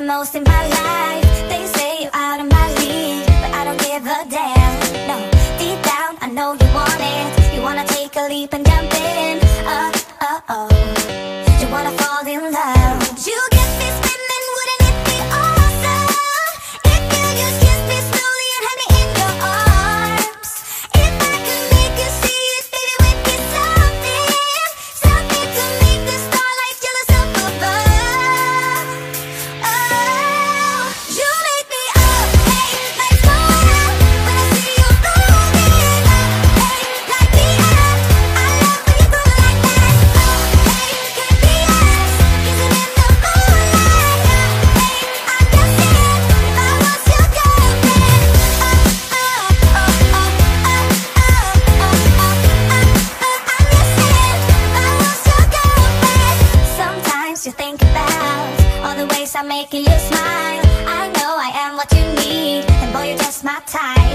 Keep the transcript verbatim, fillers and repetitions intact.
most in my life. They say you're out of my league, but I don't give a damn. No, deep down I know you want it. You wanna take a leap and jump in. Uh, uh, oh. You wanna fall in love. Would you get me spinning? Wouldn't it be awesome if you just kiss me slowly and have me in your arms? If I could make you see it, baby, would be something, something to make the starlight jealous up above. Oh, you make me up, hey, like soda when I see you moving up, hey, like the air. I love when you go like that. Oh, hey, could be us, kissing in the moonlight. Oh, hey, I'm guessing if I was your girlfriend. Oh, oh, oh, oh, oh, oh, oh, oh, oh, oh, I'm guessing if I was your girlfriend. Sometimes you think about all the ways I'm making you smile. I know I am what you need, and boy, you're just my type.